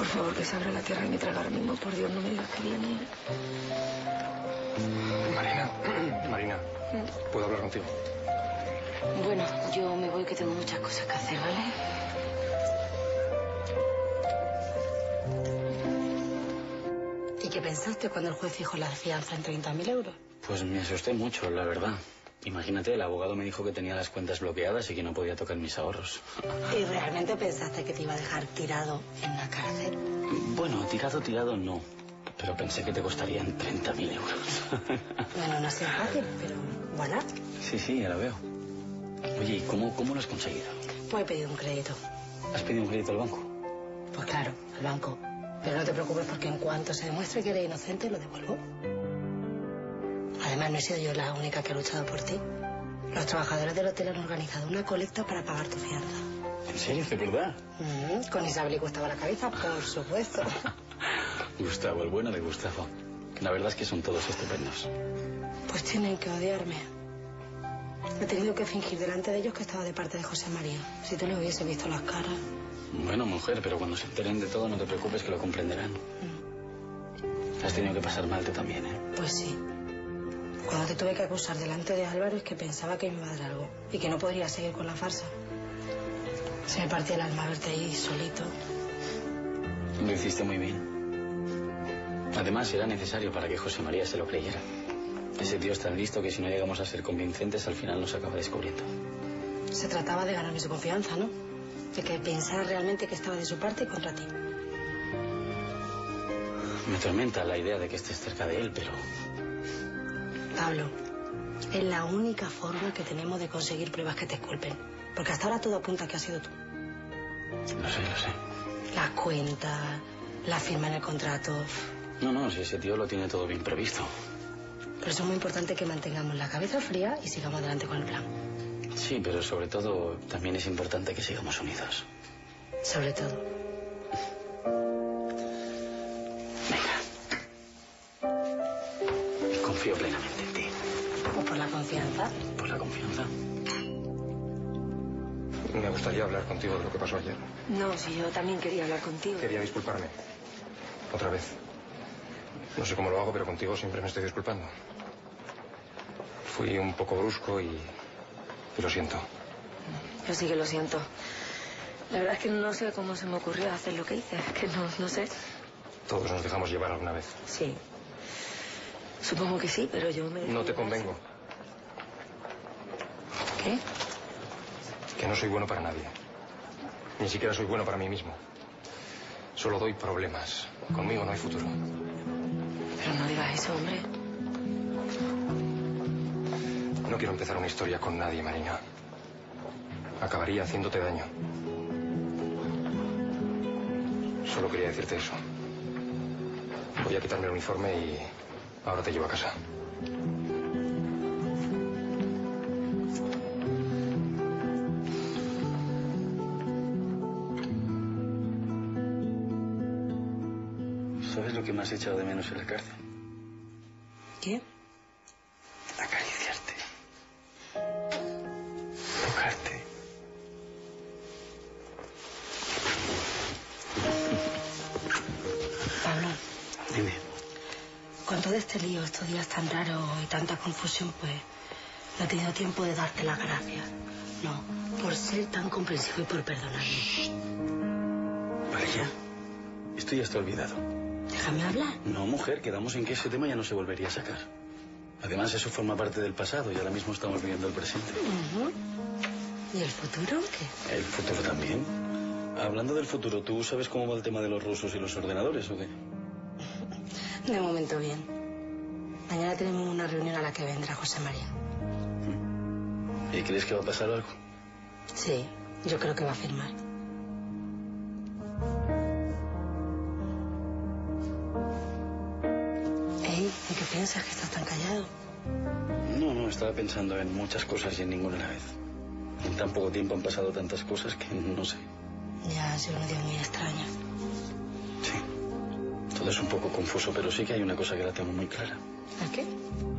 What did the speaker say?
Por favor, que se abra la tierra y me traga ahora mismo. Por Dios, no me digas que viene. Marina, ¿puedo hablar contigo? Bueno, yo me voy que tengo muchas cosas que hacer, ¿vale? ¿Y qué pensaste cuando el juez fijó la fianza en 30.000 euros? Pues me asusté mucho, la verdad. Imagínate, el abogado me dijo que tenía las cuentas bloqueadas y que no podía tocar mis ahorros. ¿Y realmente pensaste que te iba a dejar tirado en la cárcel? Bueno, tirado no. Pero pensé que te costarían 30.000 euros. Bueno, no ha sido fácil, pero bueno. Sí, ya lo veo. Oye, ¿y cómo lo has conseguido? Pues he pedido un crédito. ¿Has pedido un crédito al banco? Pues claro, al banco. Pero no te preocupes porque en cuanto se demuestre que eres inocente, lo devuelvo. Además, no he sido yo la única que ha luchado por ti. Los trabajadores del hotel han organizado una colecta para pagar tu fianza. ¿En serio? ¿De verdad? Con Isabel y Gustavo a la cabeza, por supuesto. Gustavo, el bueno de Gustavo. La verdad es que son todos estupendos. Pues tienen que odiarme. He tenido que fingir delante de ellos que estaba de parte de José María. Si tú le hubiese visto las caras... Bueno, mujer, pero cuando se enteren de todo no te preocupes que lo comprenderán. Has tenido que pasar mal tú también, ¿eh? Pues sí. Cuando te tuve que acusar delante de Álvaro es que pensaba que me iba a dar algo y que no podría seguir con la farsa. Se me partía el alma verte ahí solito. Lo hiciste muy bien. Además, era necesario para que José María se lo creyera. Ese tío es tan listo que si no llegamos a ser convincentes, al final nos acaba descubriendo. Se trataba de ganarme su confianza, ¿no? De que pensara realmente que estaba de su parte y contra ti. Me atormenta la idea de que estés cerca de él, pero... Pablo, es la única forma que tenemos de conseguir pruebas que te culpen. Porque hasta ahora todo apunta a que has sido tú. Lo sé. Las cuentas, la firma en el contrato... No, si ese tío lo tiene todo bien previsto. Por eso es muy importante que mantengamos la cabeza fría y sigamos adelante con el plan. Sí, pero sobre todo también es importante que sigamos unidos. Sobre todo. Venga. Confío plenamente en ti. ¿O por la confianza? ¿Por la confianza? Me gustaría hablar contigo de lo que pasó ayer. No, si yo también quería hablar contigo. Quería disculparme. Otra vez. No sé cómo lo hago, pero contigo siempre me estoy disculpando. Fui un poco brusco y lo siento. Yo sí que lo siento. La verdad es que no sé cómo se me ocurrió hacer lo que hice. Es que no sé. Todos nos dejamos llevar alguna vez. Sí. Supongo que sí, pero yo me... No te convengo. ¿Qué? Que no soy bueno para nadie. Ni siquiera soy bueno para mí mismo. Solo doy problemas. Conmigo no hay futuro. Pero no digas eso, hombre. No quiero empezar una historia con nadie, Marina. Acabaría haciéndote daño. Solo quería decirte eso. Voy a quitarme el uniforme y ahora te llevo a casa. ¿Sabes lo que me has echado de menos en la cárcel? ¿Qué? Acariciarte. Tocarte. Pablo. Dime. Con todo este lío, estos días tan raros y tanta confusión, pues no he tenido tiempo de darte las gracias. No, por ser tan comprensivo y por perdonarme. Vale, ya. Esto ya está olvidado. Déjame hablar. No, mujer, quedamos en que ese tema ya no se volvería a sacar. Además, eso forma parte del pasado y ahora mismo estamos viviendo el presente. ¿Y el futuro qué? El futuro también. Hablando del futuro, ¿tú sabes cómo va el tema de los rusos y los ordenadores o qué? De momento bien. Mañana tenemos una reunión a la que vendrá José María. ¿Y crees que va a pasar algo? Sí, yo creo que va a firmar. ¿En qué piensas que estás tan callado? No, estaba pensando en muchas cosas y en ninguna a la vez. En tan poco tiempo han pasado tantas cosas que no sé. Ya ha sido un día muy extraño. Sí, todo es un poco confuso, pero sí que hay una cosa que la tengo muy clara. ¿El qué?